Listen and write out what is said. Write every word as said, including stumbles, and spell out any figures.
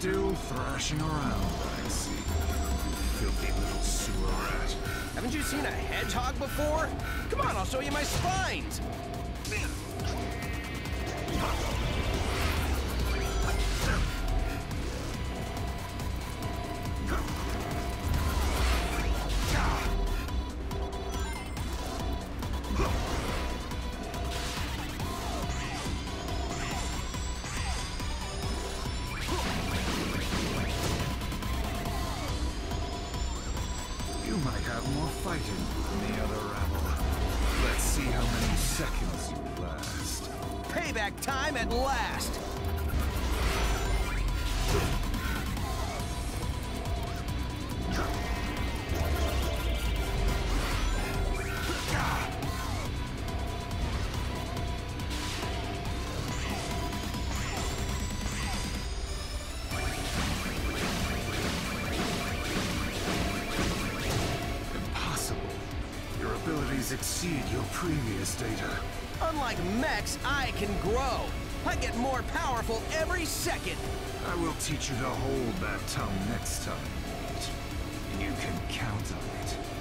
Still thrashing around, I see. Filthy little sewer rat. Haven't you seen a hedgehog before? Come on, I'll show you my spines! You might have more fighting than the other rabble. Let's see how many seconds you last. Payback time at last! Abilities exceed your previous data. Unlike mechs, I can grow. I get more powerful every second. I will teach you to hold that tongue next time. You can count on it.